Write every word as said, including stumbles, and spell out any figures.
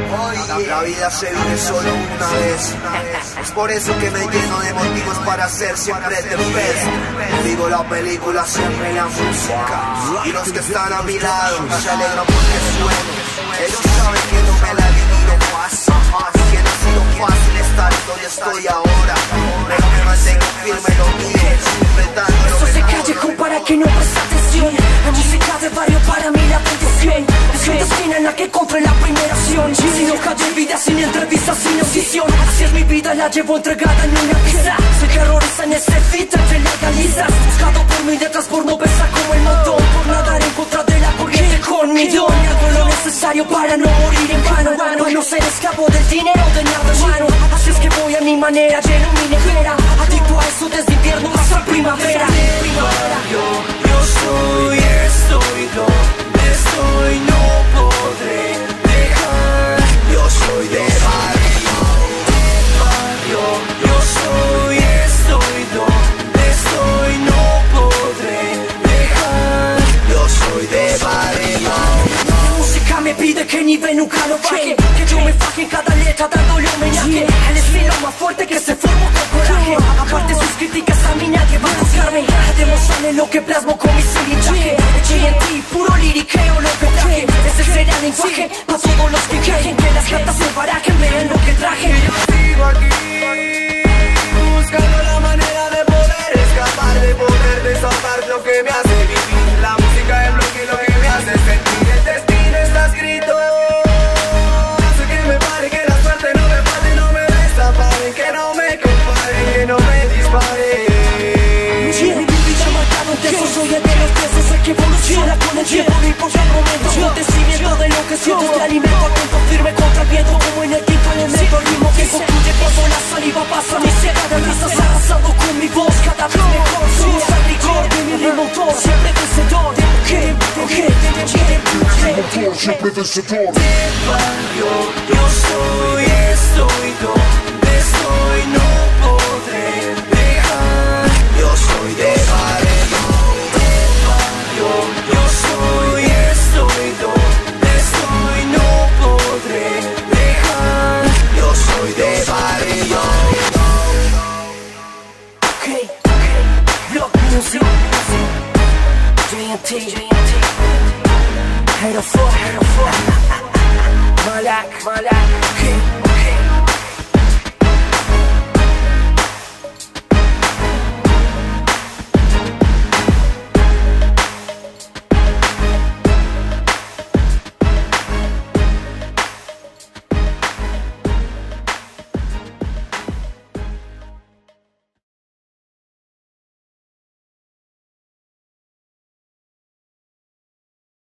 Oye, la vida se vive solo una vez. Es por eso que me lleno de motivos para ser siempre the best. Vivo la película, siempre la música. Y los que están a mi lado se alegran porque sueno. Ellos saben que no me la he vivido fácil, que no ha sido fácil estar donde estoy ahora. Pero me mantengo firme en lo mío, enfrentando lo Eso se mejor. callejón para que no preste atención. La música de barrio para mí la bendición. Es una esquina en la que compré la primera acción. Si no calle vida sin entrevistas, sin audición. Así es mi vida, la llevo entregada en una pista. Soy terrorista en este fit entre legalistas. Buscado por mi letras por no pesar como el montón. Por nadar en contra de la corriente con mi don. Y hago lo necesario para no morir en vano. Para no ser esclavo del dinero de nada hermano. Así es que voy a mi manera, lleno mi nevera. Adicto a eso desde invierno hasta primavera. Primavera. Yo, yo soy, estoy donde estoy, no podré dejar. Yo soy de barrio, Barrio, yo soy, estoy donde estoy, no podré dejar. yo soy de barrio. La música me pide que ni ve nunca lo baje. Que yo me faje en cada letra dándole homenaje al estilo más fuerte que se formó con coraje. Aparte sus críticas a mí nadie va a juzgarme. A demostrarle lo que plasmo con mi cilindraje. G N T, puro liriqueo lo que traje. Ese será el lenguaje pa' todos los que quejen. Que las cartas se barajen, vean lo que traje. Sigo aquí, buscando la manera de poder escapar, de poder desatar lo que me hace vivir. La música es lo que, lo que me hace sentir. El destino está escrito. Hace que me pare, que la suerte no me falte, no me desampare, que no me compare, que no me dispare. Mi vida marcado en texto, soy el de los pesos, el que evoluciona con el tiempo, no importa el momento. Acontecimiento de lo que siento, te alimento, atento, firme contra el viento, como en el quinto elemento. El ritmo que concluye cuando la saliva pasa mi seda de risas, arrasando con mi voz, cada vez mejor. Somos al rigor de mi ritmo motor, siempre vencedor. ¿Qué? ¿Qué? Siempre vencedor. Barrio, yo soy, estoy donde estoy, no podré dejar. Yo soy de barrio, Barrio, yo soy, estoy donde estoy, no podré dejar. yo soy de barrio. Okay, Block Music, G N T, Hero four, Hero four, Malak, Malak, okay.